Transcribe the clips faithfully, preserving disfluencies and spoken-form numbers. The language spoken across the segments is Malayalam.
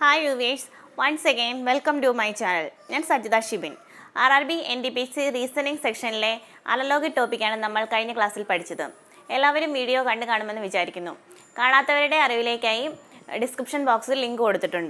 Hi viewers, once again welcome to my channel. ഞാൻ Sajitha Shibin. R R B N T P C reasoning സെക്ഷനിലെ അനലോഗി ടോപ്പിക്കാണ് നമ്മൾ കഴിഞ്ഞ ക്ലാസ്സിൽ പഠിച്ചത്. എല്ലാവരും വീഡിയോ കണ്ടു കാണുമെന്ന് വിചാരിക്കുന്നു. കാണാത്തവരുടെ അറിവിലേക്കായി ഡിസ്ക്രിപ്ഷൻ ബോക്സിൽ ലിങ്ക് കൊടുത്തിട്ടുണ്ട്.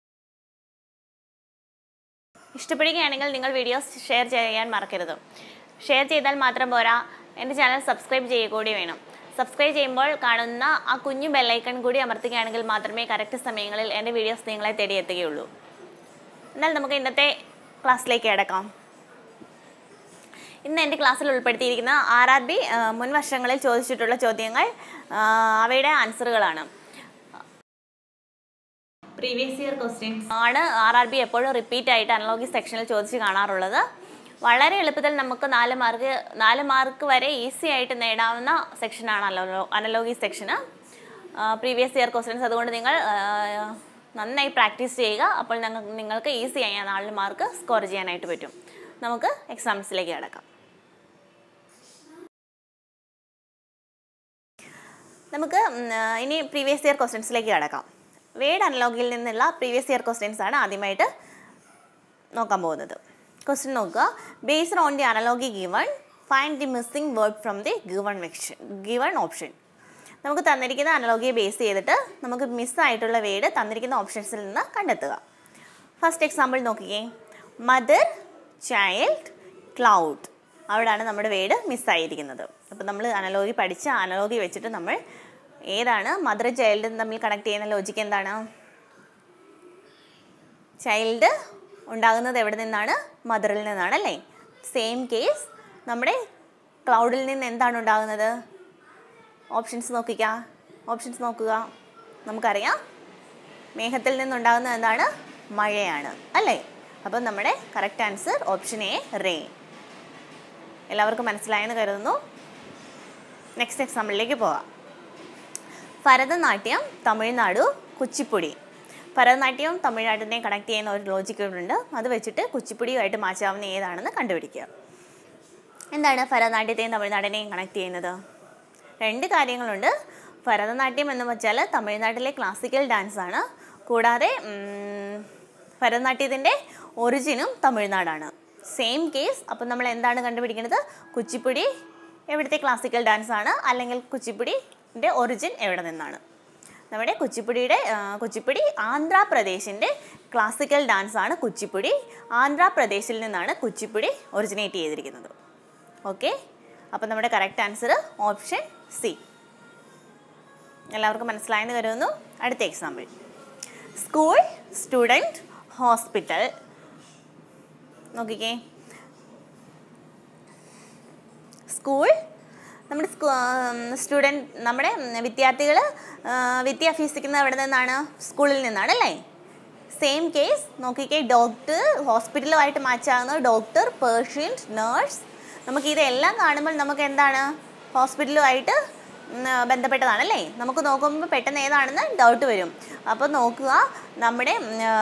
ഇഷ്ടപ്പെടുകയാണെങ്കിൽ നിങ്ങൾ വീഡിയോസ് ഷെയർ ചെയ്യാൻ മറക്കരുത്. ഷെയർ ചെയ്താൽ മാത്രം പോരാ, എൻ്റെ ചാനൽ സബ്സ്ക്രൈബ് ചെയ്യുക കൂടി വേണം. സബ്സ്ക്രൈബ് ചെയ്യുമ്പോൾ കാണുന്ന ആ കുഞ്ഞു ബെല്ലൈക്കൺ കൂടി അമർത്തുകയാണെങ്കിൽ മാത്രമേ കറക്റ്റ് സമയങ്ങളിൽ എൻ്റെ വീഡിയോസ് നിങ്ങളെ തേടിയെത്തുകയുള്ളൂ. എന്നാൽ നമുക്ക് ഇന്നത്തെ ക്ലാസ്സിലേക്ക് കിടക്കാം. ഇന്ന് എൻ്റെ ക്ലാസ്സിൽ ഉൾപ്പെടുത്തിയിരിക്കുന്ന ആർ ആർ ബി മുൻ വർഷങ്ങളിൽ ചോദിച്ചിട്ടുള്ള ചോദ്യങ്ങൾ, അവയുടെ ആൻസറുകളാണ്. പ്രീവിയസ് ഇയർ ക്വസ്റ്റ്യൻസ് ആണ് ആർ ആർ ബി എപ്പോഴും റിപ്പീറ്റ് ആയിട്ട് അനലോഗി സെക്ഷനിൽ ചോദിച്ച് കാണാറുള്ളത്. വളരെ എളുപ്പത്തിൽ നമുക്ക് നാല് മാർക്ക് നാല് മാർക്ക് വരെ ഈസി ആയിട്ട് നേടാവുന്ന സെക്ഷനാണ് അനലോ അനലോഗി സെക്ഷന് പ്രീവിയസ് ഇയർ ക്വസ്റ്റ്യൻസ്. അതുകൊണ്ട് നിങ്ങൾ നന്നായി പ്രാക്ടീസ് ചെയ്യുക. അപ്പോൾ നിങ്ങൾക്ക് ഈസി ആയി നാല് മാർക്ക് സ്കോർ ചെയ്യാനായിട്ട് പറ്റും. നമുക്ക് എക്സാംസിലേക്ക് കിടക്കാം. നമുക്ക് ഇനി പ്രീവിയസ് ഇയർ ക്വസ്റ്റ്യൻസിലേക്ക് കിടക്കാം. വേഡ് അനലോഗിയിൽ നിന്നുള്ള പ്രീവിയസ് ഇയർ ക്വസ്റ്റ്യൻസ് ആണ് ആദ്യമായിട്ട് നോക്കാൻ പോകുന്നത്. ക്വസ്റ്റ്യൻ നോക്കുക. Based on the analogy given find the missing word from the given section given option. നമുക്ക് തന്നിരിക്കുന്ന അനലോഗിയെ ബേസ് ചെയ്തിട്ട് നമുക്ക് മിസ്സായിട്ടുള്ള വേർഡ് തന്നിരിക്കുന്ന ഓപ്ഷൻസിൽ നിന്ന് കണ്ടെത്തുക. ഫസ്റ്റ് എക്സാമ്പിൾ നോക്കിക്കേ. Mother, child, cloud. അവിടെയാണ് നമ്മുടെ വേർഡ് മിസ്സായിരിക്കുന്നത്. അപ്പോൾ നമ്മൾ അനലോഗി പഠിച്ച അനലോഗി വെച്ചിട്ട് നമ്മൾ ഏതാണ് മദർ ചൈൽഡ് തമ്മിൽ കണക്ട് ചെയ്യുന്ന ലോജിക്ക് എന്താണ്? ചൈൽഡ് ഉണ്ടാകുന്നത് എവിടെ നിന്നാണ്? മദറിൽ നിന്നാണ് അല്ലേ? സെയിം കേസ് നമ്മുടെ ക്ലൗഡിൽ നിന്ന് എന്താണ് ഉണ്ടാകുന്നത്? ഓപ്ഷൻസ് നോക്കിക്ക ഓപ്ഷൻസ് നോക്കുക. നമുക്കറിയാം മേഘത്തിൽ നിന്നുണ്ടാകുന്നത് എന്താണ്? മഴയാണ് അല്ലേ? അപ്പം നമ്മുടെ correct answer option A, rain. എല്ലാവർക്കും മനസ്സിലായെന്ന് കരുതുന്നു. നെക്സ്റ്റ് എക്സാമ്പിളിലേക്ക് പോകാം. ഭരതനാട്യം, തമിഴ്നാടു, കുച്ചിപ്പുടി. ഭരതനാട്യവും തമിഴ്നാടിനെ കണക്ട് ചെയ്യുന്ന ഒരു ലോജിക്കുണ്ട്. അത് വെച്ചിട്ട് കുച്ചിപ്പുടിയുമായിട്ട് മാച്ചാവുന്ന ഏതാണെന്ന് കണ്ടുപിടിക്കുക. എന്താണ് ഭരതനാട്യത്തെയും തമിഴ്നാടിനെയും കണക്ട് ചെയ്യുന്നത്? രണ്ട് കാര്യങ്ങളുണ്ട്. ഭരതനാട്യം എന്ന് വെച്ചാൽ തമിഴ്നാട്ടിലെ ക്ലാസിക്കൽ ഡാൻസ് ആണ്. കൂടാതെ ഭരതനാട്യത്തിൻ്റെ ഒറിജിനും തമിഴ്നാടാണ്. Same case. അപ്പം നമ്മൾ എന്താണ് കണ്ടുപിടിക്കുന്നത്? കുച്ചിപ്പുടി എവിടുത്തെ ക്ലാസിക്കൽ ഡാൻസ് ആണ്, അല്ലെങ്കിൽ കുച്ചിപ്പുടിൻ്റെ ഒറിജിൻ എവിടെ നിന്നാണ്? നമ്മുടെ കുച്ചിപ്പുടിയുടെ കുച്ചിപ്പുടി ആന്ധ്രാപ്രദേശിൻ്റെ ക്ലാസിക്കൽ ഡാൻസ് ആണ് കുച്ചിപ്പുടി. ആന്ധ്രാപ്രദേശിൽ നിന്നാണ് കുച്ചിപ്പുടി ഒറിജിനേറ്റ് ചെയ്തിരിക്കുന്നത്. ഓക്കെ, അപ്പം നമ്മുടെ കറക്റ്റ് ആൻസർ ഓപ്ഷൻ സി. എല്ലാവർക്കും മനസ്സിലായെന്ന് കരുതുന്നു. അടുത്ത എക്സാമ്പിൾ. School, student, hospital. നോക്കിക്കേ. സ്കൂൾ നമ്മുടെ സ്റ്റുഡൻറ്റ് നമ്മുടെ വിദ്യാർത്ഥികൾ വിദ്യ അഭ്യസിക്കുന്നത് എവിടെ നിന്നാണ്? സ്കൂളിൽ നിന്നാണ് അല്ലേ? സെയിം കേസ് നോക്കിക്കേ. ഡോക്ടർ, ഹോസ്പിറ്റലുമായിട്ട് മാച്ചാകുന്നത് ഡോക്ടർ, പേഷ്യൻറ്റ്, നേഴ്സ്. നമുക്ക് ഇതെല്ലാം കാണുമ്പോൾ നമുക്ക് എന്താണ്? ഹോസ്പിറ്റലുമായിട്ട് ബന്ധപ്പെട്ടതാണല്ലേ? നമുക്ക് നോക്കുമ്പോൾ പെട്ടെന്ന് ഏതാണെന്ന് ഡൗട്ട് വരും. അപ്പോൾ നോക്കുക, നമ്മുടെ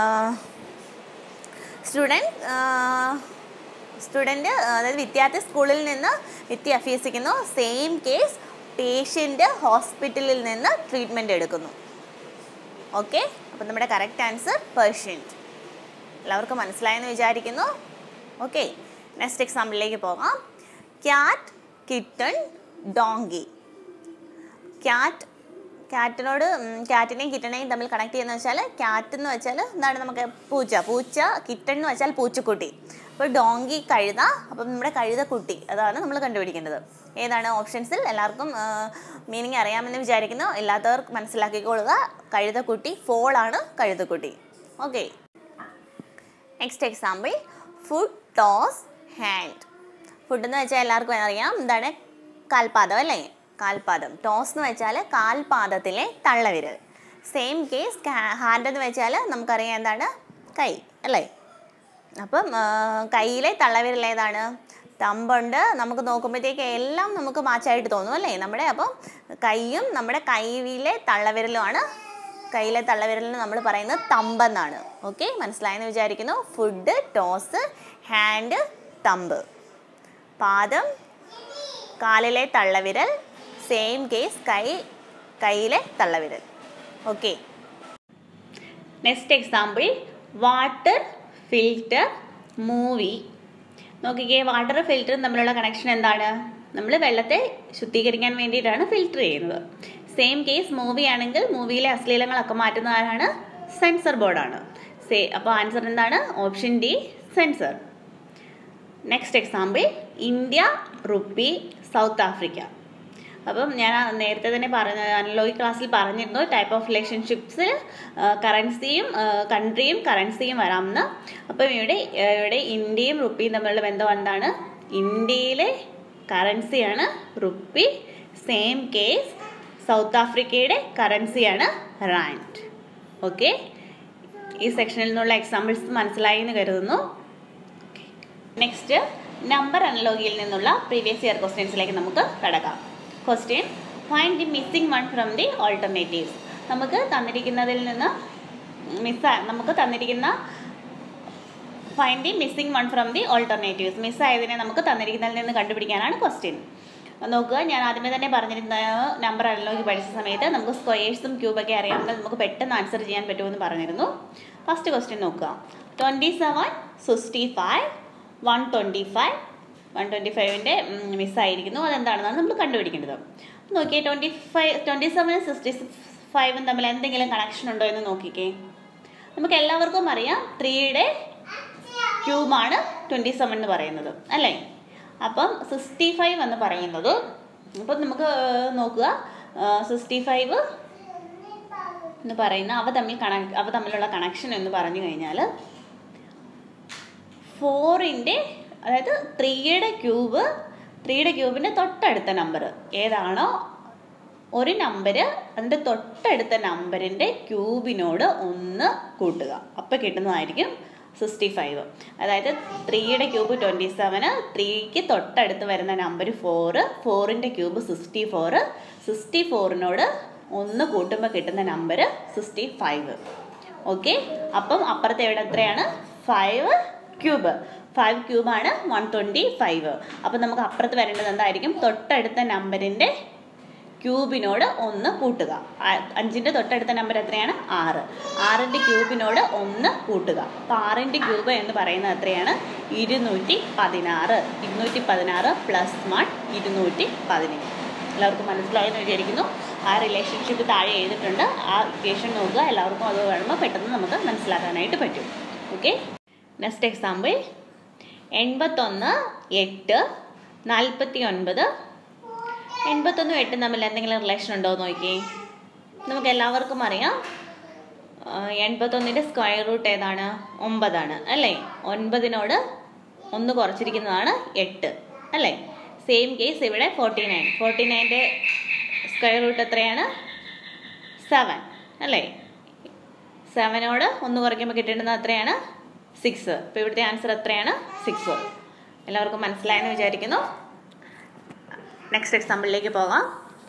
സ്റ്റുഡൻറ്റ് സ്റ്റുഡൻറ്റ് അതായത് വിദ്യാർത്ഥി സ്കൂളിൽ നിന്ന് വിദ്യ അഭ്യസിക്കുന്നു. സെയിം കേസ് പേഷ്യൻ്റ് ഹോസ്പിറ്റലിൽ നിന്ന് ട്രീറ്റ്മെൻറ്റ് എടുക്കുന്നു. ഓക്കെ, അപ്പം നമ്മുടെ കറക്റ്റ് ആൻസർ പേഷ്യൻ്റ്. എല്ലാവർക്കും മനസ്സിലായെന്ന് വിചാരിക്കുന്നു. ഓക്കെ, നെക്സ്റ്റ് എക്സാമ്പിളിലേക്ക് പോകാം. Cat, kitten, donkey. ക്യാറ്റ് ക്യാറ്റിനോട് ക്യാറ്റിനെയും കിട്ടണേയും തമ്മിൽ കണക്ട് ചെയ്യുന്ന വെച്ചാൽ ക്യാറ്റ് എന്ന് വെച്ചാൽ എന്താണ്? നമുക്ക് പൂച്ച. പൂച്ച. കിട്ടൺ എന്ന് വെച്ചാൽ പൂച്ചക്കുട്ടി. അപ്പോൾ ഡോങ്കി കഴുത. അപ്പം നമ്മുടെ കഴുതക്കുട്ടി അതാണ് നമ്മൾ കണ്ടുപിടിക്കേണ്ടത്. ഏതാണ് ഓപ്ഷൻസിൽ? എല്ലാവർക്കും മീനിങ് അറിയാമെന്ന് വിചാരിക്കുന്നു. ഇല്ലാത്തവർ മനസ്സിലാക്കിക്കൊള്ളുക. കഴുതക്കുട്ടി. ഫോളാണ് കഴുതക്കുട്ടി. Okay, next example. Foot, toes, hand. Foot എന്ന് വെച്ചാൽ എല്ലാവർക്കും അറിയാം എന്താണ്? കാൽപാദം അല്ലേ? കാൽപാദം. ടോസ് എന്ന് വെച്ചാൽ കാൽപാദത്തിലെ തള്ളവിരൽ. സെയിം കേസ് ഹാൻഡ് എന്ന് വെച്ചാൽ നമുക്കറിയാം എന്താണ്? കൈ അല്ലേ? അപ്പം കയ്യിലെ തള്ളവിരൽ ഏതാണ്? തമ്പുണ്ട്. നമുക്ക് നോക്കുമ്പോഴത്തേക്ക് എല്ലാം നമുക്ക് മാച്ചായിട്ട് തോന്നും അല്ലേ? നമ്മുടെ അപ്പം കൈയും നമ്മുടെ കൈയിലെ തള്ളവിരലുമാണ്. കയ്യിലെ തള്ളവിരലിന് നമ്മൾ പറയുന്നത് തമ്പെന്നാണ്. ഓക്കെ, മനസ്സിലായെന്ന് വിചാരിക്കുന്നു. Foot, toes, hand, thumb. പാദം, കാലിലെ തള്ളവിരൽ. സെയിം കേസ് കൈ കയ്യിലെ തള്ളവിരൽ. Okay, next example water filter movie. നോക്കിക്കേ, വാട്ടർ ഫിൽറ്ററും തമ്മിലുള്ള കണക്ഷൻ എന്താണ്? നമ്മൾ വെള്ളത്തെ ശുദ്ധീകരിക്കാൻ വേണ്ടിയിട്ടാണ് ഫിൽറ്റർ ചെയ്യുന്നത്. സെയിം കേസ് മൂവി ആണെങ്കിൽ മൂവിയിലെ അശ്ലീലങ്ങളൊക്കെ മാറ്റുന്ന ആരാണ്? സെൻസർ ബോർഡാണ്. സേ അപ്പോൾ ആൻസർ എന്താണ്? Option D, censor. Next example India rupee South Africa. അപ്പം ഞാൻ നേരത്തെ തന്നെ പറഞ്ഞ അനലോഗി ക്ലാസ്സിൽ പറഞ്ഞിരുന്നു ടൈപ്പ് ഓഫ് റിലേഷൻഷിപ്സിൽ കറൻസിയും കൺട്രിയും കറൻസിയും വരാമെന്ന്. അപ്പം ഇവിടെ ഇവിടെ ഇന്ത്യയും റുപ്പിയും തമ്മിലുള്ള ബന്ധം എന്താണ്? ഇന്ത്യയിലെ കറൻസിയാണ് റുപ്പി. സെയിം കേസ് സൗത്ത് ആഫ്രിക്കയുടെ കറൻസിയാണ് റാൻഡ്. ഓക്കെ, ഈ സെക്ഷനിൽ നിന്നുള്ള എക്സാമ്പിൾസ് മനസ്സിലായി എന്ന് കരുതുന്നു. നെക്സ്റ്റ് നമ്പർ അനലോഗിയിൽ നിന്നുള്ള പ്രീവിയസ് ഇയർ ക്വസ്റ്റ്യൻസിലേക്ക് നമുക്ക് കടക്കാം. Question, find the missing one from the alternatives. നമുക്ക് തന്നിരിക്കുന്നതിൽ നിന്ന് മിസ് നമുക്ക് തന്നിരിക്കുന്ന find the missing one from the alternatives. മിസ്സായതിനെ നമുക്ക് തന്നിരിക്കുന്നതിൽ നിന്ന് കണ്ടുപിടിക്കാനാണ് ക്വസ്റ്റ്യൻ. നോക്കുക, ഞാൻ ആദ്യമേ തന്നെ പറഞ്ഞിരുന്ന നമ്പർ അനലോഗി പഠിച്ച സമയത്ത് നമുക്ക് സ്ക്വയേഴ്സും ക്യൂബൊക്കെ അറിയാമെങ്കിൽ നമുക്ക് പെട്ടെന്ന് ആൻസർ ചെയ്യാൻ പറ്റുമെന്ന് പറഞ്ഞിരുന്നു. ഫസ്റ്റ് ക്വസ്റ്റ്യൻ നോക്കുക. Twenty seven sixty five one twenty five one twenty ഫൈവിൻ്റെ മിസ്സായിരിക്കുന്നു. അതെന്താണെന്നാണ് നമ്മൾ കണ്ടുപിടിക്കേണ്ടത്. നോക്കിയേ, ട്വൻറ്റി ഫൈവ് ട്വൻറ്റി സെവനും സിക്സ്റ്റി ഫൈവും തമ്മിൽ എന്തെങ്കിലും കണക്ഷൻ ഉണ്ടോ എന്ന് നോക്കിക്കേ. നമുക്ക് എല്ലാവർക്കും അറിയാം ത്രീയുടെ ക്യൂബാണ് ട്വൻറ്റി സെവൻ എന്ന് പറയുന്നത്, അല്ലേ? അപ്പം സിക്സ്റ്റി ഫൈവ് എന്ന് പറയുന്നത്, അപ്പം നമുക്ക് നോക്കുക, സിക്സ്റ്റി ഫൈവ് എന്ന് പറയുന്ന അവ തമ്മിൽ കണ അവ തമ്മിലുള്ള കണക്ഷൻ എന്ന് പറഞ്ഞു കഴിഞ്ഞാൽ ഫോറിൻ്റെ, അതായത് ത്രീയുടെ ക്യൂബ് ത്രീയുടെ ക്യൂബിൻ്റെ തൊട്ടടുത്ത നമ്പർ ഏതാണോ ഒരു നമ്പർ അതിൻ്റെ തൊട്ടടുത്ത നമ്പറിൻ്റെ ക്യൂബിനോട് ഒന്ന് കൂട്ടുക, അപ്പോൾ കിട്ടുന്നതായിരിക്കും സിക്സ്റ്റി ഫൈവ്. അതായത് ത്രീയുടെ ക്യൂബ് ട്വൻറ്റി സെവന്, ത്രീക്ക് തൊട്ടടുത്ത് വരുന്ന നമ്പർ ഫോറ്, ഫോറിൻ്റെ ക്യൂബ് സിക്സ്റ്റി ഫോറ്, സിക്സ്റ്റി ഫോറിനോട് ഒന്ന് കൂട്ടുമ്പോൾ കിട്ടുന്ന നമ്പർ സിക്സ്റ്റി ഫൈവ്. ഓക്കെ, അപ്പം അപ്പുറത്തെ എവിടെ എത്രയാണ്? Five cube. ഫൈവ് ക്യൂബാണ് വൺ ട്വൻറ്റി ഫൈവ്. അപ്പം നമുക്ക് അപ്പുറത്ത് വരേണ്ടത് എന്തായിരിക്കും? തൊട്ടടുത്ത നമ്പറിൻ്റെ ക്യൂബിനോട് ഒന്ന് കൂട്ടുക. അഞ്ചിൻ്റെ തൊട്ടടുത്ത നമ്പർ എത്രയാണ്? ആറ്. ആറിൻ്റെ ക്യൂബിനോട് ഒന്ന് കൂട്ടുക. അപ്പോൾ ആറിൻ്റെ ക്യൂബ് എന്ന് പറയുന്നത് എത്രയാണ്? ഇരുന്നൂറ്റി പതിനാറ്. ഇരുന്നൂറ്റി പതിനാറ് പ്ലസ് വൺ ഇരുന്നൂറ്റി പതിനേഴ്. എല്ലാവർക്കും മനസ്സിലായെന്ന് വിചാരിക്കുന്നു. ആ റിലേഷൻഷിപ്പ് താഴെ എഴുതിയിട്ടുണ്ട്. ആ ഇക്വേഷൻ നോക്കുക. എല്ലാവർക്കും അത് വേണമെങ്കിൽ പെട്ടെന്ന് നമുക്ക് മനസ്സിലാക്കാനായിട്ട് പറ്റും. ഓക്കെ, നെക്സ്റ്റ് എക്സാമ്പിൾ എൺപത്തൊന്ന് എട്ട് നാൽപ്പത്തി ഒൻപത്. എൺപത്തൊന്നും എട്ടും തമ്മിൽ എന്തെങ്കിലും റിലേഷൻ ഉണ്ടോ എന്ന് നോക്കിയേ. നമുക്ക് എല്ലാവർക്കും അറിയാം എൺപത്തൊന്നിൻ്റെ സ്ക്വയർ റൂട്ട് ഏതാണ്? ഒമ്പതാണ്, അല്ലേ? ഒൻപതിനോട് ഒന്ന് കുറച്ചിരിക്കുന്നതാണ് എട്ട്, അല്ലേ? സെയിം കേസ് ഇവിടെ ഫോർട്ടി നയൻ. ഫോർട്ടി നയൻ്റെ സ്ക്വയർ റൂട്ട് എത്രയാണ്? സെവൻ, അല്ലേ? സെവനോട് ഒന്ന് കുറയ്ക്കുമ്പോൾ കിട്ടേണ്ടത് എത്രയാണ്? സിക്സ്. ഇപ്പോൾ ഇവിടുത്തെ ആൻസർ എത്രയാണ്? സിക്സ്. എല്ലാവർക്കും മനസ്സിലായെന്ന് വിചാരിക്കുന്നു. നെക്സ്റ്റ് എക്സാമ്പിളിലേക്ക് പോകാം.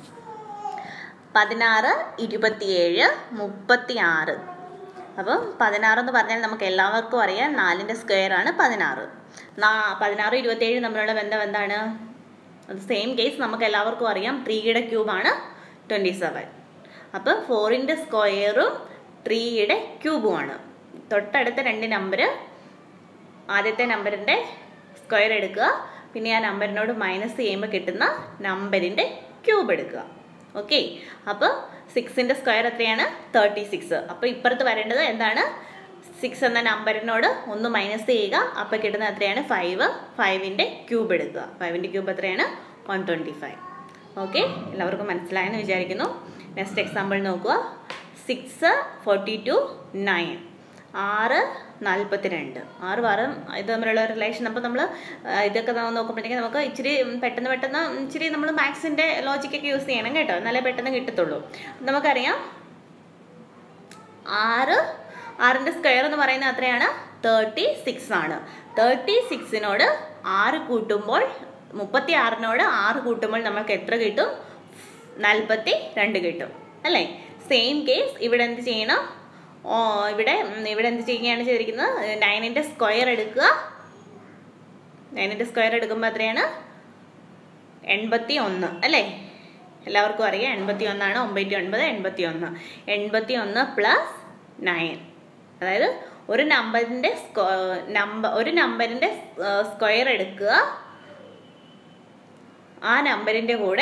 പതിനാറ് ഇരുപത്തിയേഴ് മുപ്പത്തി ആറ്. അപ്പം പതിനാറെന്ന് പറഞ്ഞാൽ നമുക്ക് എല്ലാവർക്കും അറിയാം നാലിൻ്റെ സ്ക്വയർ ആണ് പതിനാറ്. നാ പതിനാറ് ഇരുപത്തിയേഴ് തമ്മിലുള്ള ബന്ധം എന്താണ്? അത് സെയിം കേസ് നമുക്ക് എല്ലാവർക്കും അറിയാം ത്രീയുടെ ക്യൂബാണ് ട്വൻറ്റി സെവൻ. അപ്പം ഫോറിൻ്റെ സ്ക്വയറും ത്രീയുടെ ക്യൂബുമാണ്. തൊട്ടടുത്ത രണ്ട് നമ്പർ, ആദ്യത്തെ നമ്പറിൻ്റെ സ്ക്വയർ എടുക്കുക, പിന്നെ ആ നമ്പറിനോട് മൈനസ് ചെയ്യുമ്പോൾ കിട്ടുന്ന നമ്പറിൻ്റെ ക്യൂബ് എടുക്കുക. ഓക്കെ, അപ്പോൾ സിക്സിൻ്റെ സ്ക്വയർ എത്രയാണ്? Thirty six. അപ്പോൾ ഇപ്പുറത്ത് വരേണ്ടത് എന്താണ്? സിക്സ് എന്ന നമ്പറിനോട് ഒന്ന് മൈനസ് ചെയ്യുക, അപ്പോൾ കിട്ടുന്നത് എത്രയാണ്? ഫൈവ്. ഫൈവിൻ്റെ ക്യൂബ് എടുക്കുക. ഫൈവിൻ്റെ ക്യൂബ് എത്രയാണ്? One twenty five. ഓക്കെ, എല്ലാവർക്കും മനസ്സിലായെന്ന് വിചാരിക്കുന്നു. നെക്സ്റ്റ് എക്സാമ്പിൾ നോക്കുക. Six forty two nine. ആറ് നാൽപ്പത്തി രണ്ട്. ആറ് ആറും ഇത് തമ്മിലുള്ള റിലേഷൻ. അപ്പോൾ നമ്മൾ ഇതൊക്കെ നോക്കുമ്പോഴത്തേക്കും നമുക്ക് ഇച്ചിരി പെട്ടെന്ന് പെട്ടെന്ന് ഇച്ചിരി നമ്മൾ മാത്സിൻ്റെ ലോജിക്കൊക്കെ യൂസ് ചെയ്യണം കേട്ടോ, എന്നാലേ പെട്ടെന്ന് കിട്ടത്തുള്ളൂ. നമുക്കറിയാം ആറ് ആറിൻ്റെ സ്ക്വയർ എന്ന് പറയുന്നത് എത്രയാണ്? തേർട്ടി സിക്സ് ആണ്. തേർട്ടി സിക്സിനോട് ആറ് കൂട്ടുമ്പോൾ, മുപ്പത്തി ആറിനോട് ആറ് കൂട്ടുമ്പോൾ നമുക്ക് എത്ര കിട്ടും? നാൽപ്പത്തി രണ്ട് കിട്ടും, അല്ലേ? സെയിം കേസ് ഇവിടെ എന്ത് ചെയ്യണം? ഇവിടെ ഇവിടെ എന്ത് ചെയ്യുകയാണ് ചെയ്തിരിക്കുന്നത്? നയനിൻ്റെ സ്ക്വയർ എടുക്കുക. നയനിൻ്റെ സ്ക്വയർ എടുക്കുമ്പോൾ എത്രയാണ്? എൺപത്തി ഒന്ന്, അല്ലേ? എല്ലാവർക്കും അറിയാം എൺപത്തി ഒന്നാണ്. ഒമ്പത്തി ഒൻപത് എൺപത്തി ഒന്ന്. എൺപത്തി ഒന്ന് പ്ലസ് നയൻ അതായത് ഒരു നമ്പറിൻ്റെ സ്ക്വ നമ്പർ ഒരു നമ്പറിൻ്റെ സ്ക്വയർ എടുക്കുക, ആ നമ്പറിൻ്റെ കൂടെ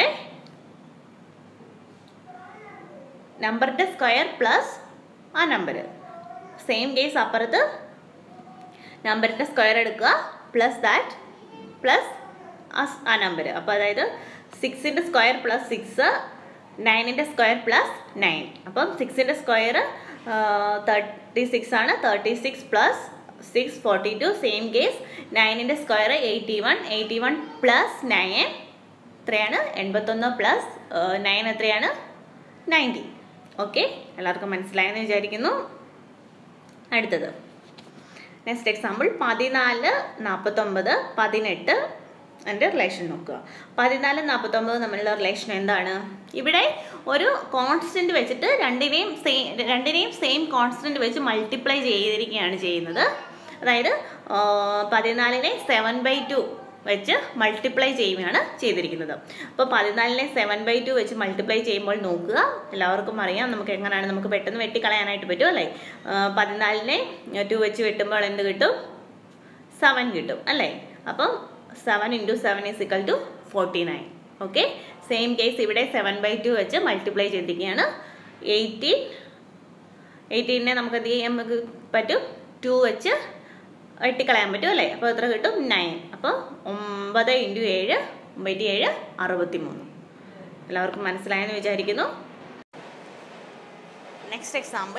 നമ്പറിൻ്റെ സ്ക്വയർ പ്ലസ് ആ നമ്പർ. സെയിം കേസ് അപ്പുറത്ത് നമ്പറിൻ്റെ സ്ക്വയർ എടുക്കുക പ്ലസ് ദാറ്റ് പ്ലസ് ആ നമ്പർ. അപ്പോൾ അതായത് സിക്സിൻ്റെ സ്ക്വയർ പ്ലസ് സിക്സ്, നയനിൻ്റെ സ്ക്വയർ പ്ലസ് നയൻ. അപ്പം സിക്സിൻ്റെ സ്ക്വയർ തേർട്ടി സിക്സ് ആണ്, thirty six plus six forty two. Same case നയനിൻ്റെ square eighty one, eighty one plus nine എത്രയാണ്? എൺപത്തൊന്ന് പ്ലസ് നയൻ എത്രയാണ്? നയൻറ്റി. ഓക്കെ, എല്ലാവർക്കും മനസ്സിലായെന്ന് വിചാരിക്കുന്നു. അടുത്തത് നെക്സ്റ്റ് എക്സാമ്പിൾ പതിനാല് നാൽപ്പത്തൊമ്പത് പതിനെട്ട് എൻ്റെ റിലേഷൻ നോക്കുക. പതിനാല് നാൽപ്പത്തൊമ്പത് തമ്മിലുള്ള റിലേഷൻ എന്താണ്? ഇവിടെ ഒരു കോൺസ്റ്റൻറ്റ് വെച്ചിട്ട് രണ്ടിനെയും സെയിം രണ്ടിനെയും സെയിം കോൺസ്റ്റൻറ്റ് വെച്ച് മൾട്ടിപ്ലൈ ചെയ്തിരിക്കുകയാണ് ചെയ്യുന്നത്. അതായത് പതിനാലിനെ സെവൻ ബൈ ടു വെച്ച് മൾട്ടിപ്ലൈ ചെയ്യുകയാണ് ചെയ്തിരിക്കുന്നത്. അപ്പോൾ പതിനാലിനെ സെവൻ ബൈ ടു വെച്ച് മൾട്ടിപ്ലൈ ചെയ്യുമ്പോൾ നോക്കുക, എല്ലാവർക്കും അറിയാം നമുക്ക് എങ്ങനെയാണ് നമുക്ക് പെട്ടെന്ന് വെട്ടിക്കളയാനായിട്ട് പറ്റും അല്ലേ? പതിനാലിനെ ടു വെച്ച് വെട്ടുമ്പോൾ എന്ത് കിട്ടും? സെവൻ കിട്ടും അല്ലേ? അപ്പം seven into seven is equal to forty nine. Okay, same case ഇവിടെ സെവൻ ബൈ ടു വെച്ച് മൾട്ടിപ്ലൈ ചെയ്തിരിക്കുകയാണ്. എയ്റ്റീൻ എയ്റ്റീനെ നമുക്ക് എന്ത് ചെയ്യാൻ നമുക്ക് പറ്റും? ടു വെച്ച് വെട്ടിക്കളയാൻ പറ്റും അല്ലേ? അപ്പോൾ എത്ര കിട്ടും? നയൻ. അപ്പോൾ ഒമ്പത് ഇൻറ്റു ഏഴ് ഒമ്പത് ഏഴ് അറുപത്തി മൂന്ന്. എല്ലാവർക്കും മനസ്സിലായെന്ന് വിചാരിക്കുന്നു. നെക്സ്റ്റ് എക്സാമ്പിൾ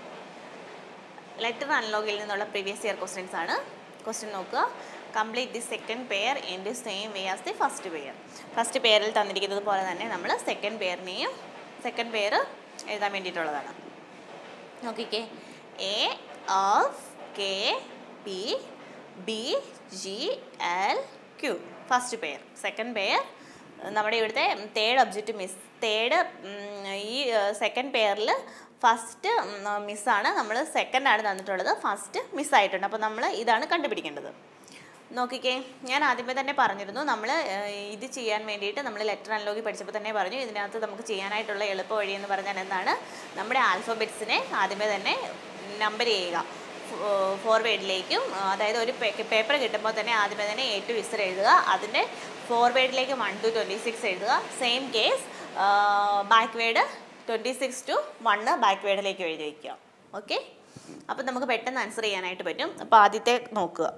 ലെറ്റർ അൺലോഗിൽ നിന്നുള്ള പ്രീവിയസ് ഇയർ ക്വസ്റ്റ്യൻസ് ആണ്. ക്വസ്റ്റ്യൻ നോക്കുക. Complete the second pair in the same way as the first pair. First പെയറിൽ തന്നിരിക്കുന്നത് പോലെ തന്നെ നമ്മൾ സെക്കൻഡ് പെയറിനെയും സെക്കൻഡ് പെയർ എഴുതാൻ വേണ്ടിയിട്ടുള്ളതാണ്. നോക്കിക്കേ, A of K P B G L Q first pair. Second pair നമ്മുടെ ഇവിടുത്തെ തേർഡ് ഒബ്ജക്റ്റ് മിസ് തേർഡ് ഈ സെക്കൻഡ് പെയറിൽ ഫസ്റ്റ് മിസ്സാണ്, നമ്മൾ സെക്കൻഡാണ് തന്നിട്ടുള്ളത്, ഫസ്റ്റ് മിസ്സായിട്ടുണ്ട്. അപ്പോൾ നമ്മൾ ഇതാണ് കണ്ടുപിടിക്കേണ്ടത്. നോക്കിക്കേ, ഞാൻ ആദ്യമേ തന്നെ പറഞ്ഞിരുന്നു നമ്മൾ ഇത് ചെയ്യാൻ വേണ്ടിയിട്ട് നമ്മൾ ലെറ്റർ അൺലോഗി പഠിച്ചപ്പോൾ തന്നെ പറഞ്ഞു ഇതിനകത്ത് നമുക്ക് ചെയ്യാനായിട്ടുള്ള എളുപ്പ വഴി എന്ന് പറഞ്ഞാൽ എന്താണ്? നമ്മുടെ ആൽഫബറ്റ്സിനെ ആദ്യമേ തന്നെ നമ്പർ ചെയ്യുക ഫോർവേഡിലേക്കും. അതായത് ഒരു പേപ്പർ കിട്ടുമ്പോൾ തന്നെ ആദ്യമേ തന്നെ എ ടു ഇസഡ് എഴുതുക, അതിൻ്റെ ഫോർവേഡിലേക്ക് വൺ ടു ട്വൻറ്റി സിക്സ് എഴുതുക. Same case backward twenty six two one ബാക്ക്വേഡിലേക്ക് എഴുതി വയ്ക്കുക. ഓക്കെ, അപ്പം നമുക്ക് പെട്ടെന്ന് ആൻസർ ചെയ്യാനായിട്ട് പറ്റും. അപ്പോൾ ആദ്യത്തെ നോക്കുക,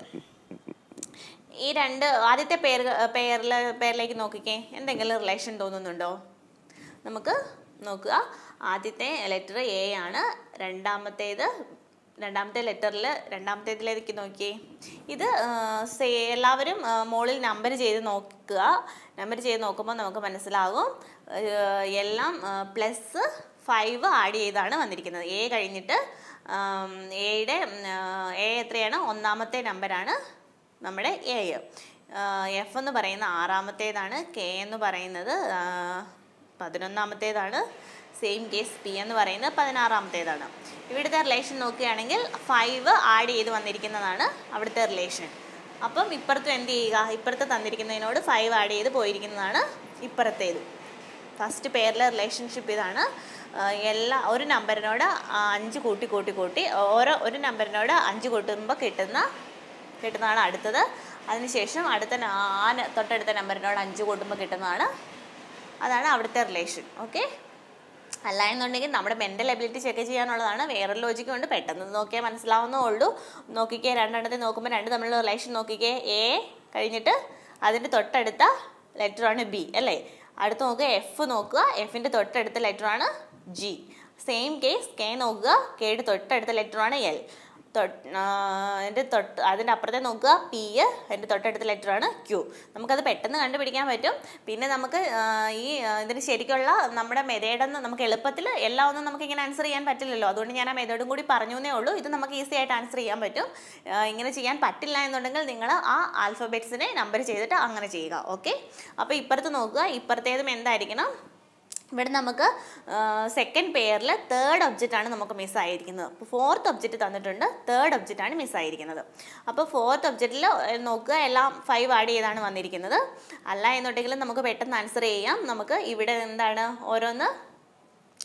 ഈ രണ്ട് ആദ്യത്തെ പേര് പേരിൽ പേരിലേക്ക് നോക്കിക്കേ, എന്തെങ്കിലും റിലേഷൻ തോന്നുന്നുണ്ടോ? നമുക്ക് നോക്കുക, ആദ്യത്തെ ലെറ്റർ എ ആണ്, രണ്ടാമത്തേത് രണ്ടാമത്തെ ലെറ്ററിൽ രണ്ടാമത്തേതിലേക്ക് നോക്കിയേ, ഇത് സേ എല്ലാവരും മുകളിൽ നമ്പർ ചെയ്ത് നോക്കുക. നമ്പർ ചെയ്ത് നോക്കുമ്പോൾ നമുക്ക് മനസ്സിലാകും എല്ലാം പ്ലസ് ഫൈവ് ആഡ് ചെയ്താണ് വന്നിരിക്കുന്നത്. എ കഴിഞ്ഞിട്ട് എയുടെ എ എത്രയാണ്? ഒന്നാമത്തെ നമ്പറാണ് നമ്മുടെ എ. എഫ് എന്ന് പറയുന്ന ആറാമത്തേതാണ്, കെ എന്ന് പറയുന്നത് പതിനൊന്നാമത്തേതാണ്, സെയിം കേസ് പി എന്ന് പറയുന്നത് പതിനാറാമത്തേതാണ്. ഇവിടുത്തെ റിലേഷൻ നോക്കുകയാണെങ്കിൽ ഫൈവ് ആഡ് ചെയ്ത് വന്നിരിക്കുന്നതാണ് അവിടുത്തെ റിലേഷൻ. അപ്പം ഇപ്പുറത്തും എന്ത് ചെയ്യുക? ഇപ്പുറത്ത് തന്നിരിക്കുന്നതിനോട് ഫൈവ് ആഡ് ചെയ്ത് പോയിരിക്കുന്നതാണ് ഇപ്പുറത്തേത്. ഫസ്റ്റ് പെയറിലെ റിലേഷൻഷിപ്പ് ഇതാണ്. എല്ലാ ഒരു നമ്പറിനോട് അഞ്ച് കൂട്ടി കൂട്ടി കൂട്ടി ഓരോ ഒരു നമ്പറിനോട് അഞ്ച് കൂട്ടുമ്പോൾ കിട്ടുന്ന കിട്ടുന്നതാണ് അടുത്തത്. അതിനുശേഷം അടുത്ത ആ തൊട്ടടുത്ത നമ്പറിനോട് അഞ്ച് കൂട്ടുമ്പോൾ കിട്ടുന്നതാണ്, അതാണ് അവിടുത്തെ റിലേഷൻ. ഓക്കെ, അല്ല എന്നുണ്ടെങ്കിൽ നമ്മുടെ മെൻ്റൽ എബിലിറ്റി ചെക്ക് ചെയ്യാനുള്ളതാണ്. വേറെ ലോജിക്ക് കൊണ്ട് പെട്ടെന്ന് നോക്കിയാൽ മനസ്സിലാവുന്നേ ഉള്ളൂ. നോക്കിക്കേ, രണ്ടെണ്ണത്തെ നോക്കുമ്പോൾ രണ്ട് തമ്മിലുള്ള റിലേഷൻ നോക്കിക്കേ. എ കഴിഞ്ഞിട്ട് അതിൻ്റെ തൊട്ടടുത്ത ലെറ്ററാണ് ബി അല്ലേ? അടുത്ത് നോക്കുക, എഫ് നോക്കുക, എഫിൻ്റെ തൊട്ടടുത്ത ലെറ്ററാണ് ജി. സെയിം കേസ് കെ നോക്കുക, കെയുടെ തൊട്ടടുത്ത ലെറ്ററാണ് എൽ. തൊട്ട് എൻ്റെ തൊട്ട് അതിൻ്റെ അപ്പുറത്തെ നോക്കുക, പി, എൻ്റെ തൊട്ടടുത്ത ലെറ്ററാണ് ക്യൂ. നമുക്കത് പെട്ടെന്ന് കണ്ടുപിടിക്കാൻ പറ്റും. പിന്നെ നമുക്ക് ഈ ഇതിന് ശരിക്കുള്ള നമ്മുടെ മെത്തേഡെന്ന് നമുക്ക് എളുപ്പത്തിൽ എല്ലാം ഒന്നും നമുക്കിങ്ങനെ ആൻസർ ചെയ്യാൻ പറ്റില്ലല്ലോ. അതുകൊണ്ട് ഞാൻ ആ മെത്തേഡും കൂടി പറഞ്ഞു എന്നേ ഉള്ളൂ. ഇത് നമുക്ക് ഈസി ആയിട്ട് ആൻസർ ചെയ്യാൻ പറ്റും. ഇങ്ങനെ ചെയ്യാൻ പറ്റില്ല എന്നുണ്ടെങ്കിൽ നിങ്ങൾ ആ ആൽഫബറ്റ്സിനെ നമ്പർ ചെയ്തിട്ട് അങ്ങനെ ചെയ്യുക. ഓക്കെ, അപ്പോൾ ഇപ്പുറത്ത് നോക്കുക, ഇപ്പുറത്തേതും എന്തായിരിക്കണം? ഇവിടെ നമുക്ക് സെക്കൻഡ് പെയറിൽ തേർഡ് ഒബ്ജക്റ്റാണ് നമുക്ക് മിസ്സായിരിക്കുന്നത്. അപ്പോൾ ഫോർത്ത് ഒബ്ജക്റ്റ് തന്നിട്ടുണ്ട്, തേർഡ് ഒബ്ജക്റ്റാണ് മിസ്സായിരിക്കുന്നത്. അപ്പോൾ ഫോർത്ത് ഒബ്ജക്റ്റിൽ നോക്കുക, എല്ലാം ഫൈവ് ആഡ് ചെയ്താണ് വന്നിരിക്കുന്നത്. അല്ല എന്നുണ്ടെങ്കിൽ നമുക്ക് പെട്ടെന്ന് ആൻസർ ചെയ്യാം. നമുക്ക് ഇവിടെ എന്താണ് ഓരോന്ന്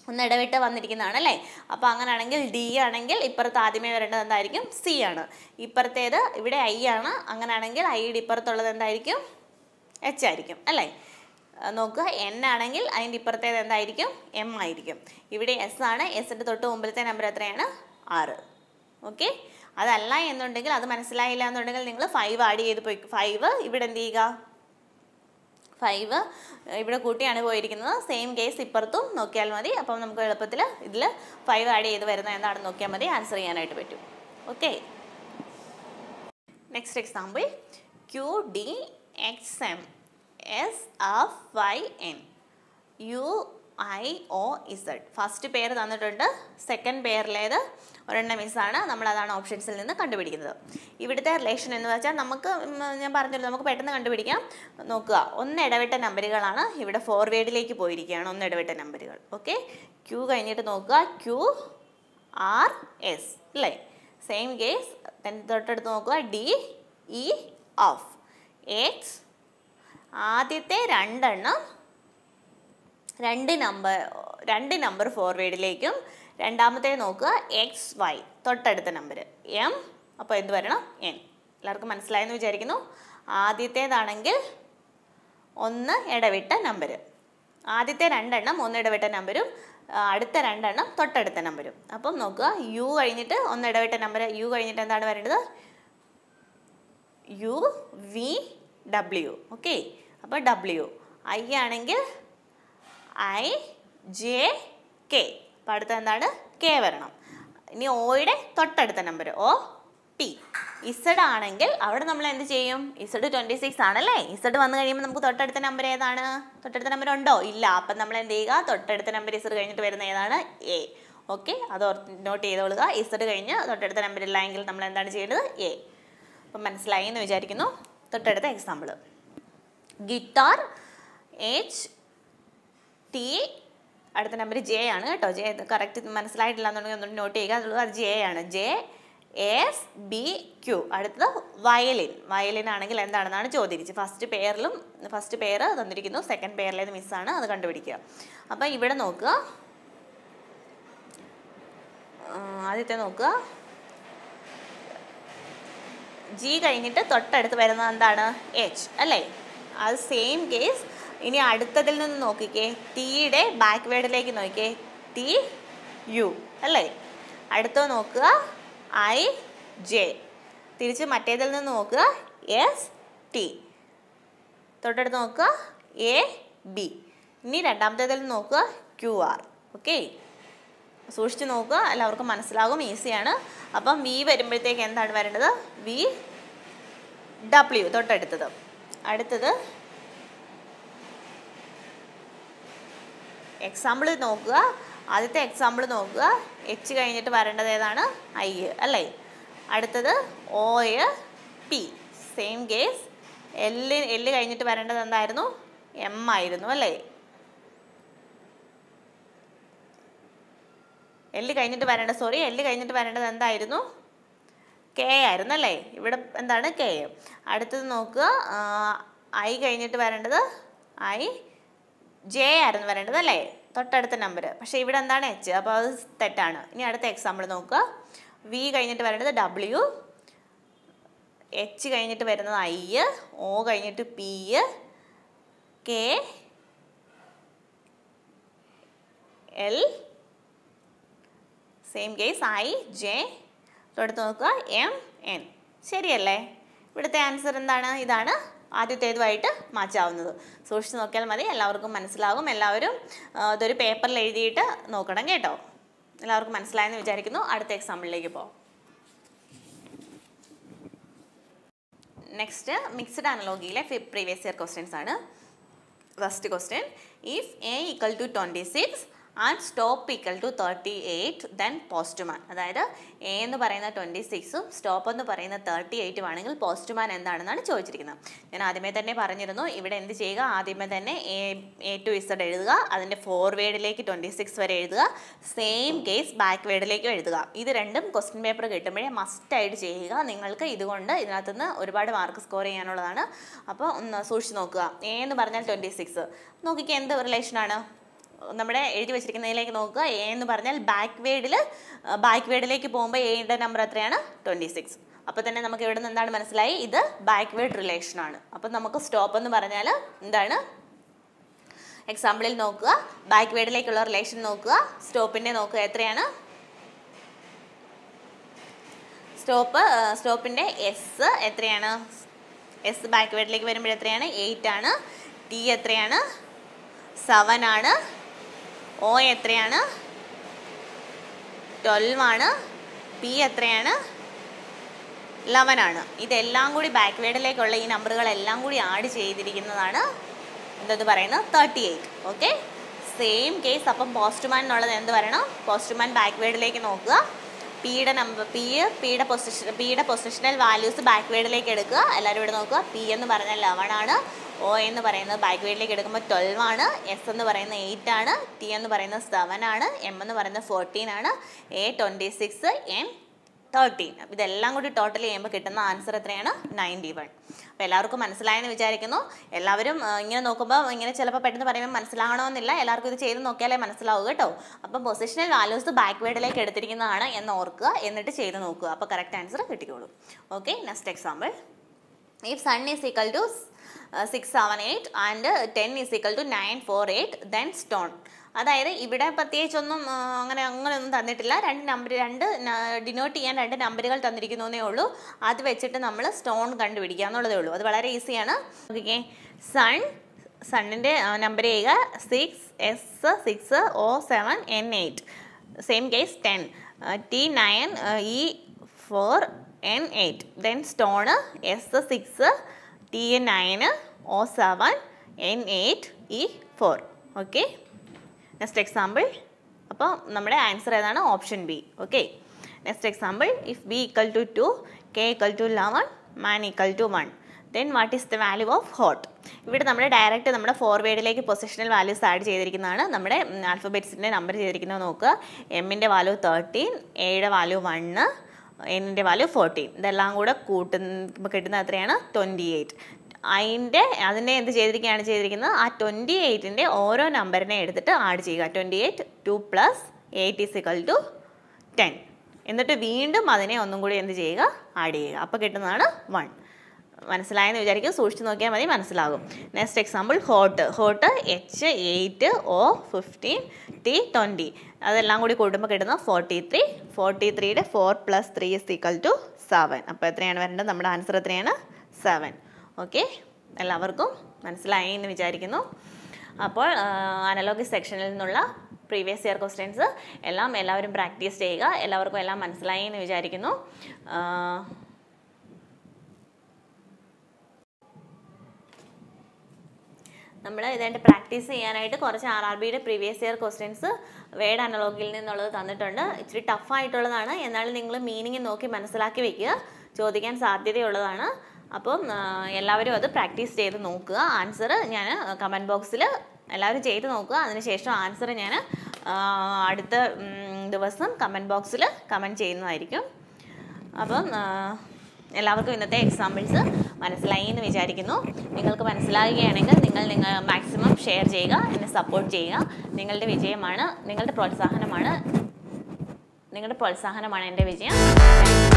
ഒന്ന് ഇടവിട്ട് വന്നിരിക്കുന്നതാണ് അല്ലേ. അപ്പോൾ അങ്ങനെയാണെങ്കിൽ ഡി ആണെങ്കിൽ ഇപ്പുറത്ത് ആദ്യമേ വരേണ്ടത് എന്തായിരിക്കും? സി ആണ്. ഇപ്പുറത്തേത് ഇവിടെ ഐ ആണ്. അങ്ങനെയാണെങ്കിൽ ഐയുടെ ഇപ്പുറത്തുള്ളത് എന്തായിരിക്കും? എച്ച് ആയിരിക്കും അല്ലേ. നോക്കുക, എൻ ആണെങ്കിൽ അതിൻ്റെ ഇപ്പുറത്തേത് എന്തായിരിക്കും? എം ആയിരിക്കും. ഇവിടെ എസ് ആണ്. എസിൻ്റെ തൊട്ട് മുമ്പിലത്തെ നമ്പർ എത്രയാണ്? ആറ്. ഓക്കെ. അതല്ല എന്നുണ്ടെങ്കിൽ, അത് മനസ്സിലായില്ല എന്നുണ്ടെങ്കിൽ നിങ്ങൾ ഫൈവ് ആഡ് ചെയ്ത് പോയി. ഫൈവ് ഇവിടെ എന്ത് ചെയ്യുക? ഫൈവ് ഇവിടെ കൂട്ടിയാണ് പോയിരിക്കുന്നത്. സെയിം കേസ് ഇപ്പുറത്തും നോക്കിയാൽ മതി. അപ്പം നമുക്ക് എളുപ്പത്തിൽ ഇതിൽ ഫൈവ് ആഡ് ചെയ്ത് വരുന്നത് എന്താണെന്ന് നോക്കിയാൽ മതി, ആൻസർ ചെയ്യാനായിട്ട് പറ്റും. Okay. Next example, Q D X M S F Y N U I O Z. First pair തന്നിട്ടുണ്ട്. സെക്കൻഡ് പേരിലേത് ഒരെണ്ണം മിസ്സാണ്. നമ്മളതാണ് ഓപ്ഷൻസിൽ നിന്ന് കണ്ടുപിടിക്കുന്നത്. ഇവിടുത്തെ റിലേഷൻ എന്ന് വെച്ചാൽ നമുക്ക്, ഞാൻ പറഞ്ഞല്ലോ, നമുക്ക് പെട്ടെന്ന് കണ്ടുപിടിക്കാം. നോക്കുക, ഒന്ന് ഇടവിട്ട നമ്പറുകളാണ്. ഇവിടെ ഫോർവേഡിലേക്ക് പോയിരിക്കുകയാണ് ഒന്ന് ഇടവിട്ട നമ്പറുകൾ. ഓക്കെ. ക്യൂ കഴിഞ്ഞിട്ട് നോക്കുക, ക്യൂ ആർ എസ് അല്ലേ. സെയിം കേസ് തൊട്ടടുത്ത് നോക്കുക, ഡി ഇ ഓഫ് എക്സ്. ആദ്യത്തെ രണ്ടെണ്ണം രണ്ട് നമ്പർ രണ്ട് നമ്പർ ഫോർവേഡിലേക്കും, രണ്ടാമത്തെ നോക്കുക എക്സ് വൈ തൊട്ടടുത്ത നമ്പർ എം. അപ്പോൾ എന്ത് വരണം? എൻ. എല്ലാവർക്കും മനസ്സിലായെന്ന് വിചാരിക്കുന്നു. ആദ്യത്തേതാണെങ്കിൽ ഒന്ന് ഇടവിട്ട നമ്പർ. ആദ്യത്തെ രണ്ടെണ്ണം ഒന്ന് ഇടവിട്ട നമ്പരും അടുത്ത രണ്ടെണ്ണം തൊട്ടടുത്ത നമ്പരും. അപ്പം നോക്കുക, യു കഴിഞ്ഞിട്ട് ഒന്ന് ഇടവിട്ട നമ്പർ, യു കഴിഞ്ഞിട്ട് എന്താണ് വരേണ്ടത്? U V W. ഓക്കെ. അപ്പോൾ ഡബ്ല്യു. ഐ ആണെങ്കിൽ ഐ ജെ കെ. അപ്പം അടുത്ത എന്താണ്? കെ വരണം. ഇനി ഒയുടെ തൊട്ടടുത്ത നമ്പർ ഒ പി. ഇസഡ് ആണെങ്കിൽ അവിടെ നമ്മൾ എന്ത് ചെയ്യും? ഇസഡ് ട്വൻറ്റി സിക്സ് ആണല്ലേ. ഇസഡ് വന്നു കഴിയുമ്പോൾ നമുക്ക് തൊട്ടടുത്ത നമ്പർ ഏതാണ്? തൊട്ടടുത്ത നമ്പർ ഉണ്ടോ? ഇല്ല. അപ്പം നമ്മൾ എന്ത് ചെയ്യുക? തൊട്ടടുത്ത നമ്പർ ഇസഡ് കഴിഞ്ഞിട്ട് വരുന്ന ഏതാണ്? എ. ഓക്കെ. അത് നോട്ട് ചെയ്തോളുക. ഇസഡ് കഴിഞ്ഞ് തൊട്ടടുത്ത നമ്പർ ഇല്ല എങ്കിൽ നമ്മൾ എന്താണ് ചെയ്യേണ്ടത്? എ. അപ്പം മനസ്സിലായി എന്ന് വിചാരിക്കുന്നു. തൊട്ടടുത്ത എക്സാമ്പിൾ, ഗിറ്റാർ എച്ച് ടി. അടുത്ത നമ്പർ ജെ ആണ് കേട്ടോ. ജെ കറക്റ്റ് മനസ്സിലായിട്ടില്ല എന്നുണ്ടെങ്കിൽ ഒന്നുകൂടി നോട്ട് ചെയ്യുക. അതുള്ളത് അത് ജെ ആണ്. J S B Q. അടുത്തത് വയലിൻ. വയലിൻ ആണെങ്കിൽ എന്താണെന്നാണ് ചോദിച്ചത്. ഫസ്റ്റ് പെയറിലും ഫസ്റ്റ് പെയർ തന്നിരിക്കുന്നു, സെക്കൻഡ് പെയറിലേത് മിസ്സാണ്, അത് കണ്ടുപിടിക്കുക. അപ്പം ഇവിടെ നോക്കുക, ആദ്യത്തെ നോക്കുക, ജി കഴിഞ്ഞിട്ട് തൊട്ടടുത്ത് വരുന്നത് എന്താണ്? എച്ച് അല്ലേ. അത് സെയിം കേസ്. ഇനി അടുത്തതിൽ നിന്ന് നോക്കിക്കേ, ടിയുടെ ബാക്ക് വേർഡിലേക്ക് നോക്കിക്കേ, ടി യു അല്ലേ. അടുത്തത് നോക്കുക, ഐ ജെ. തിരിച്ച് മറ്റേതിൽ നിന്ന് നോക്കുക, എസ് ടി. തൊട്ടടുത്ത് നോക്കുക, എ ബി. ഇനി രണ്ടാമത്തേതിൽ നിന്ന് നോക്കുക, ക്യു ആർ. ഓക്കെ. സൂക്ഷിച്ച് നോക്കുക, എല്ലാവർക്കും മനസ്സിലാകും, ഈസിയാണ്. അപ്പം വി വരുമ്പോഴത്തേക്ക് എന്താണ് വരേണ്ടത്? വി ഡബ്ല്യു തൊട്ടടുത്തത്. അടുത്തത് എക്സാമ്പിൾ നോക്കുക. ആദ്യത്തെ എക്സാമ്പിൾ നോക്കുക, എച്ച് കഴിഞ്ഞിട്ട് വരേണ്ടത് ഏതാണ്? ഐ അല്ലേ. അടുത്തത് ഒ പി. Same case. എല്ല് എല്ല് കഴിഞ്ഞിട്ട് വരേണ്ടത് എന്തായിരുന്നു? എം ആയിരുന്നു അല്ലേ. എല്ല് കഴിഞ്ഞിട്ട് വരേണ്ട സോറി എല്ല് കഴിഞ്ഞിട്ട് വരേണ്ടത് എന്തായിരുന്നു? കെ ആയിരുന്നു അല്ലേ. ഇവിടെ എന്താണ്? കെ. അടുത്തത് നോക്കുക, ഐ കഴിഞ്ഞിട്ട് വരേണ്ടത് ഐ ജെ ആയിരുന്നു വരേണ്ടത് അല്ലേ, തൊട്ടടുത്ത നമ്പർ. പക്ഷേ ഇവിടെ എന്താണ്? എച്ച്. അപ്പോൾ അത് തെറ്റാണ്. ഇനി അടുത്ത എക്സാമ്പിൾ നോക്കുക, വി കഴിഞ്ഞിട്ട് വരേണ്ടത് ഡബ്ല്യു, എച്ച് കഴിഞ്ഞിട്ട് വരുന്നത് ഐ, ഒ കഴിഞ്ഞിട്ട് P, K L. Same case I J. തൊട്ടടുത്ത് നോക്കുക, എം എൻ. ശരിയല്ലേ. ഇവിടുത്തെ ആൻസർ എന്താണ്? ഇതാണ് ആദ്യത്തേതുമായിട്ട് മാച്ചാവുന്നത്. സൂക്ഷിച്ച് നോക്കിയാൽ മതി, എല്ലാവർക്കും മനസ്സിലാകും. എല്ലാവരും ഇതൊരു പേപ്പറിൽ എഴുതിയിട്ട് നോക്കണം കേട്ടോ. എല്ലാവർക്കും മനസ്സിലായെന്ന് വിചാരിക്കുന്നു. അടുത്ത എക്സാമ്പിളിലേക്ക് പോകാം. നെക്സ്റ്റ് മിക്സ്ഡ് അനലോഗിയിലെ പ്രീവിയസ് ഇയർ ക്വസ്റ്റ്യൻസ് ആണ്. First question, if A equal to twenty six and stop equal to thirty eight then postman. അതായത് എ എന്ന് പറയുന്ന ട്വൻറ്റി സിക്സും സ്റ്റോപ്പ് എന്ന് പറയുന്ന തേർട്ടി എയ്റ്റും ആണെങ്കിൽ പോസ്റ്റ്മാൻ എന്താണെന്നാണ് ചോദിച്ചിരിക്കുന്നത്. ഞാൻ ആദ്യമേ തന്നെ പറഞ്ഞിരുന്നു, ഇവിടെ എന്ത് ചെയ്യുക? ആദ്യമേ തന്നെ എ എ ടു ഇസഡ് എഴുതുക, അതിൻ്റെ ഫോർവേഡിലേക്ക് ട്വൻറ്റി സിക്സ് വരെ എഴുതുക, സെയിം കേസ് ബാക്ക് വേർഡിലേക്കും എഴുതുക. ഇത് രണ്ടും ക്വസ്റ്റ്യൻ പേപ്പർ കിട്ടുമ്പോഴേ മസ്റ്റായിട്ട് ചെയ്യുക. നിങ്ങൾക്ക് ഇതുകൊണ്ട് ഇതിനകത്തുനിന്ന് ഒരുപാട് മാർക്ക് സ്കോർ ചെയ്യാനുള്ളതാണ്. അപ്പോൾ ഒന്ന് സൂക്ഷിച്ച് നോക്കുക. എ എന്ന് പറഞ്ഞാൽ ട്വൻറ്റി സിക്സ്. നോക്കിക്കുക എന്ത് റിലേഷനാണ്? നമ്മുടെ എഴുതി വെച്ചിരിക്കുന്നതിലേക്ക് നോക്കുക. എ എന്ന് പറഞ്ഞാൽ ബാക്ക്വേഡിൽ ബാക്ക്വേഡിലേക്ക് പോകുമ്പോൾ എയുടെ നമ്പർ എത്രയാണ്? Twenty six. അപ്പോൾ തന്നെ നമുക്ക് ഇവിടെ നിന്ന് എന്താണ് മനസ്സിലായി? ഇത് ബാക്ക്വേഡ് റിലേഷൻ ആണ്. അപ്പോൾ നമുക്ക് സ്റ്റോപ്പ് എന്ന് പറഞ്ഞാൽ എന്താണ്? എക്സാമ്പിളിൽ നോക്കുക, ബാക്ക്വേഡിലേക്കുള്ള റിലേഷൻ നോക്കുക, സ്റ്റോപ്പിൻ്റെ നോക്കുക എത്രയാണ്? സ്റ്റോപ്പ് സ്റ്റോപ്പിൻ്റെ എസ് എത്രയാണ്? എസ് ബാക്ക്വേഡിലേക്ക് വരുമ്പോൾ എത്രയാണ്? എയ്റ്റ് ആണ്. ടി എത്രയാണ്? സെവൻ ആണ്. ഒ എത്രയാണ്? ട്വൽവ് ആണ്. പി എത്രയാണ്? ലെവൻ ആണ്. ഇതെല്ലാം കൂടി ബാക്ക്വേഡിലേക്കുള്ള ഈ നമ്പറുകളെല്ലാം കൂടി ആഡ് ചെയ്തിരിക്കുന്നതാണ് എന്തെന്ന് പറയുന്നത്? Thirty eight. Okay, same case. അപ്പം പോസ്റ്റ്മാൻ എന്നുള്ളത് എന്ത് വരണം? പോസ്റ്റ്മാൻ ബാക്ക്വേഡിലേക്ക് നോക്കുക. പിയുടെ നമ്പർ പി പിയുടെ പൊസിഷൻ പിയുടെ പൊസിഷണൽ വാല്യൂസ് ബാക്ക്വേഡിലേക്ക് എടുക്കുക. എല്ലാവരും ഇവിടെ നോക്കുക. പി എന്ന് പറഞ്ഞാൽ ലെവൻ ആണ്. ഒ എന്ന് പറയുന്നത് ബാക്ക്വേഡിലേക്ക് എടുക്കുമ്പോൾ ട്വൽവ് ആണ്. എസ് എന്ന് പറയുന്നത് എയ്റ്റ് ആണ്. ടി എന്ന് പറയുന്നത് സെവൻ ആണ്. എം എന്ന് പറയുന്നത് ഫോർട്ടീൻ ആണ്. A twenty six, M thirteen. ഇതെല്ലാം കൂടി ടോട്ടൽ ചെയ്യുമ്പോൾ കിട്ടുന്ന ആൻസർ എത്രയാണ്? Ninety one. അപ്പോൾ എല്ലാവർക്കും മനസ്സിലായെന്ന് വിചാരിക്കുന്നു. എല്ലാവരും ഇങ്ങനെ നോക്കുമ്പോൾ ഇങ്ങനെ ചിലപ്പോൾ പെട്ടെന്ന് പറയുമ്പോൾ മനസ്സിലാകണമെന്നില്ല. എല്ലാവർക്കും ഇത് ചെയ്ത് നോക്കിയാലേ മനസ്സിലാവുക കേട്ടോ. അപ്പം പൊസിഷണൽ വാല്യൂസ് ബാക്ക്വേഡിലേക്ക് എടുത്തിരിക്കുന്നതാണ് എന്ന് ഓർക്കുക, എന്നിട്ട് ചെയ്ത് നോക്കുക. അപ്പോൾ കറക്റ്റ് ആൻസർ കിട്ടിക്കോളൂ. Okay, next example. If sun is equal to uh, six seven eight and uh, ten is equal to nine four eight, then stone. അതായത് ഇവിടെ പ്രത്യേകിച്ചൊന്നും അങ്ങനെ അങ്ങനെയൊന്നും തന്നിട്ടില്ല. രണ്ട് നമ്പർ രണ്ട് ഡിനോട്ട് ചെയ്യാൻ രണ്ട് നമ്പറുകൾ തന്നിരിക്കുന്നേ ഉള്ളൂ. അത് വെച്ചിട്ട് നമ്മൾ സ്റ്റോൺ കണ്ടുപിടിക്കുക എന്നുള്ളതേ ഉള്ളൂ. അത് വളരെ ഈസിയാണ്. ഓക്കെ, സൺ സണ്ണിൻ്റെ നമ്പർ ചെയ്യുക six, S six, O seven, N eight. Same case ten, T nine, E four, N eight. Then stone S six, T nine, O seven, N eight, E four. Okay, next example. അപ്പോൾ നമ്മുടെ ആൻസർ ഏതാണ്? Option B. Okay, next example. If B equal to two, K equal to eleven, man equal to one, then what is the value of hot? ഇവിടെ നമ്മുടെ ഡയറക്റ്റ് നമ്മുടെ ഫോർവേഡിലേക്ക് പൊസിഷണൽ വാല്യൂസ് ആഡ് ചെയ്തിരിക്കുന്നതാണ്. നമ്മുടെ ആൽഫബറ്റ്സിൻ്റെ നമ്പർ ചെയ്തിരിക്കുന്നത് നോക്കുക. എമ്മിൻ്റെ വാല്യൂ തേർട്ടീൻ, എയുടെ വാല്യൂ വണ്ണ്, എന്നിൻ്റെ വാല്യൂ ഫോർട്ടീൻ. ഇതെല്ലാം കൂടെ കൂട്ടുമ്പോൾ കിട്ടുന്ന എത്രയാണ്? Twenty eight. അതിൻ്റെ അതിനെ എന്ത് ചെയ്തിരിക്കുകയാണ് ചെയ്തിരിക്കുന്നത്? ആ ട്വൻറ്റി എയ്റ്റിൻ്റെ ഓരോ നമ്പറിനെ എടുത്തിട്ട് ആഡ് ചെയ്യുക. Twenty eight two plus eight is equal to ten. എന്നിട്ട് വീണ്ടും അതിനെ ഒന്നും കൂടി എന്ത് ചെയ്യുക? ആഡ് ചെയ്യുക. അപ്പോൾ കിട്ടുന്നതാണ് വൺ. മനസ്സിലായെന്ന് വിചാരിക്കും. സൂക്ഷിച്ച് നോക്കിയാൽ മതി, മനസ്സിലാകും. Next example. Hot hot H eight, O fifteen, T twenty. അതെല്ലാം കൂടി കൂട്ടുമ്പോൾ കിട്ടുന്ന ഫോർട്ടി ത്രീ. ഫോർട്ടി ത്രീയുടെ four plus three is equal to seven. അപ്പോൾ എത്രയാണ് വരേണ്ടത്? നമ്മുടെ ആൻസർ എത്രയാണ്? സെവൻ. ഓക്കെ, എല്ലാവർക്കും മനസ്സിലായി എന്ന് വിചാരിക്കുന്നു. അപ്പോൾ അനലോഗി സെക്ഷനിൽ നിന്നുള്ള പ്രീവിയസ് ഇയർ ക്വസ്റ്റ്യൻസ് എല്ലാം എല്ലാവരും പ്രാക്ടീസ് ചെയ്യുക. എല്ലാവർക്കും എല്ലാം മനസ്സിലായി എന്ന് വിചാരിക്കുന്നു. നമ്മൾ ഇതായിട്ട് പ്രാക്ടീസ് ചെയ്യാനായിട്ട് കുറച്ച് ആർ ആർ ബിയുടെ പ്രീവിയസ് ഇയർ ക്വസ്റ്റ്യൻസ് വേഡ് അനലോഗിൽ നിന്നുള്ളത് തന്നിട്ടുണ്ട്. ഇച്ചിരി ടഫായിട്ടുള്ളതാണ്, എന്നാലും നിങ്ങൾ മീനിങ് നോക്കി മനസ്സിലാക്കി വെക്കുക. ചോദിക്കാൻ സാധ്യതയുള്ളതാണ്. അപ്പം എല്ലാവരും അത് പ്രാക്ടീസ് ചെയ്ത് നോക്കുക. ആൻസർ ഞാൻ കമൻറ്റ് ബോക്സിൽ എല്ലാവരും ചെയ്ത് നോക്കുക. അതിനുശേഷം ആൻസർ ഞാൻ അടുത്ത ദിവസം കമൻറ്റ് ബോക്സിൽ കമൻറ്റ് ചെയ്യുന്നതായിരിക്കും. അപ്പം എല്ലാവർക്കും ഇന്നത്തെ എക്സാമ്പിൾസ് മനസ്സിലായി എന്ന് വിചാരിക്കുന്നു. നിങ്ങൾക്ക് മനസ്സിലാകുകയാണെങ്കിൽ നിങ്ങൾ നിങ്ങൾ മാക്സിമം ഷെയർ ചെയ്യുക, എന്നെ സപ്പോർട്ട് ചെയ്യുക. നിങ്ങളുടെ വിജയമാണ്, നിങ്ങളുടെ പ്രോത്സാഹനമാണ് നിങ്ങളുടെ പ്രോത്സാഹനമാണ് എൻ്റെ വിജയം.